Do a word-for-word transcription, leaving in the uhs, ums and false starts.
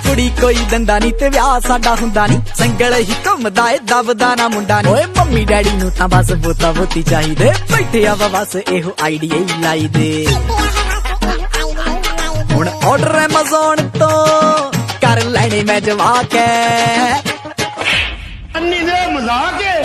कुड़ी कोई दंदा नी ते विआह साडा हुंदा नी, संगल ही घुमदा ए दबदा ना मुंडा नी। ओए मम्मी डैडी नूं तां बस बोता बोती चाहिदे, बैठे आ बस एहो आइडिया ही लाई दे। हुण ऑर्डर अमेज़न तो कर लैणे मैं जवाक है, अन्नी दे मजाक है।